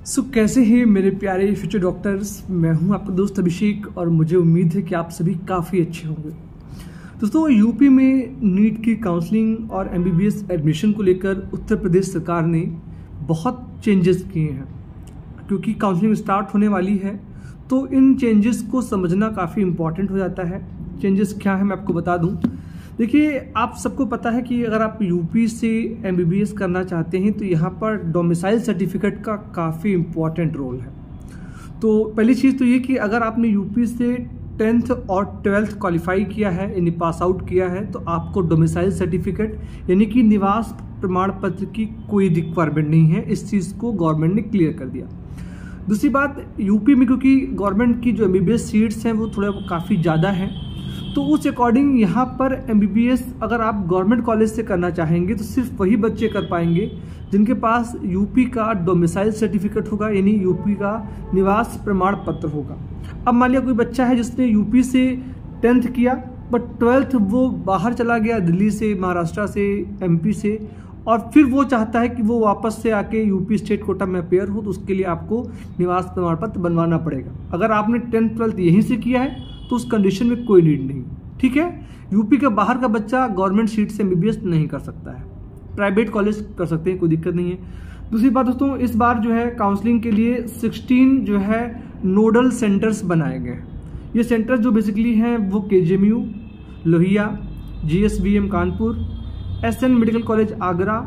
कैसे हैं मेरे प्यारे फ्यूचर डॉक्टर्स। मैं हूं आपका दोस्त अभिषेक और मुझे उम्मीद है कि आप सभी काफ़ी अच्छे होंगे। दोस्तों, यूपी में नीट की काउंसलिंग और एमबीबीएस एडमिशन को लेकर उत्तर प्रदेश सरकार ने बहुत चेंजेस किए हैं। क्योंकि काउंसलिंग स्टार्ट होने वाली है तो इन चेंजेस को समझना काफ़ी इम्पॉर्टेंट हो जाता है। चेंजेस क्या है मैं आपको बता दूं। देखिए, आप सबको पता है कि अगर आप यूपी से एमबीबीएस करना चाहते हैं तो यहाँ पर डोमिसाइल सर्टिफिकेट का काफ़ी इम्पॉर्टेंट रोल है। तो पहली चीज़ तो ये कि अगर आपने यूपी से 10th और 12th क्वालिफाई किया है यानी पास आउट किया है तो आपको डोमिसाइल सर्टिफिकेट यानी कि निवास प्रमाण पत्र की कोई रिक्वायरमेंट नहीं है। इस चीज़ को गवर्नमेंट ने क्लियर कर दिया। दूसरी बात, यूपी में क्योंकि गवर्नमेंट की जो एमबीबीएस सीट्स हैं वो थोड़ा काफ़ी ज़्यादा हैं, तो उस अकॉर्डिंग यहाँ पर एमबीबीएस अगर आप गवर्नमेंट कॉलेज से करना चाहेंगे तो सिर्फ वही बच्चे कर पाएंगे जिनके पास यूपी का डोमिसाइल सर्टिफिकेट होगा यानी यूपी का निवास प्रमाण पत्र होगा। अब मान लिया कोई बच्चा है जिसने यूपी से 10th किया बट 12th वो बाहर चला गया, दिल्ली से, महाराष्ट्र से, एमपी से, और फिर वो चाहता है कि वो वापस से आके यूपी स्टेट कोटा में अपेयर हो, तो उसके लिए आपको निवास प्रमाण पत्र बनवाना पड़ेगा। अगर आपने 10th 12th यहीं से किया है तो उस कंडीशन में कोई नीड नहीं, ठीक है। यूपी के बाहर का बच्चा गवर्नमेंट सीट से एमबीबीएस नहीं कर सकता है, प्राइवेट कॉलेज कर सकते हैं, कोई दिक्कत नहीं है। दूसरी बात दोस्तों, इस बार जो है काउंसलिंग के लिए 16 जो है नोडल सेंटर्स बनाए गए। ये सेंटर्स जो बेसिकली हैं वो KGMU Lohia, GSVM Kanpur, SN medical college Agra,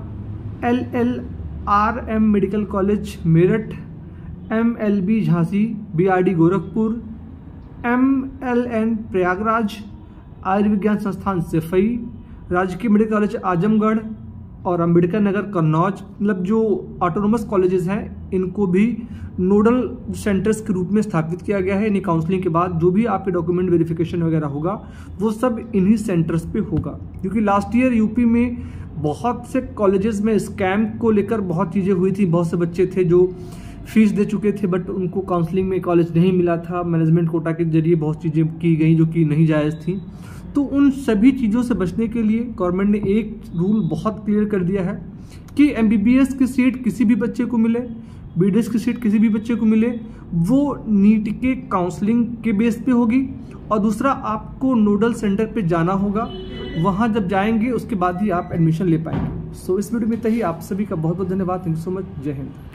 LLRM medical college Meerut, MLB Jhansi, BRD Gorakhpur, MLN Prayagraj, आयुर्विज्ञान संस्थान सिफई, राजकीय मेडिकल कॉलेज आजमगढ़ और अंबेडकर नगर कन्नौज, मतलब जो ऑटोनोमस कॉलेजेस हैं इनको भी नोडल सेंटर्स के रूप में स्थापित किया गया है। यानी काउंसलिंग के बाद जो भी आपके डॉक्यूमेंट वेरिफिकेशन वगैरह होगा वो सब इन्हीं सेंटर्स पे होगा। क्योंकि लास्ट ईयर यूपी में बहुत से कॉलेजेस में स्कैम को लेकर बहुत चीज़ें हुई थी। बहुत से बच्चे थे जो फीस दे चुके थे बट उनको काउंसलिंग में कॉलेज नहीं मिला था। मैनेजमेंट कोटा के जरिए बहुत चीज़ें की गई जो कि नहीं जायज़ थी। तो उन सभी चीज़ों से बचने के लिए गवर्नमेंट ने एक रूल बहुत क्लियर कर दिया है कि एमबीबीएस की सीट किसी भी बच्चे को मिले, बीडीएस की सीट किसी भी बच्चे को मिले, वो नीट के काउंसलिंग के बेस पे होगी। और दूसरा, आपको नोडल सेंटर पे जाना होगा, वहाँ जब जाएंगे उसके बाद ही आप एडमिशन ले पाएंगे। इस वीडियो में इतना ही। आप सभी का बहुत बहुत धन्यवाद। Thank you so much. जय हिंद।